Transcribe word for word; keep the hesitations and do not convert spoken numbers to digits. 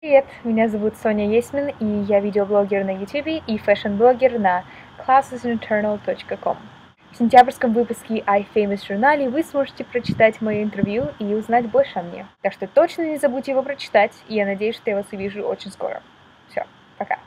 Привет, меня зовут Соня Есмин, и я видеоблогер на YouTube и фэшн-блогер на classesineternal точка com. В сентябрьском выпуске iFamous журнале вы сможете прочитать мое интервью и узнать больше о мне. Так что точно не забудьте его прочитать, и я надеюсь, что я вас увижу очень скоро. Все, пока.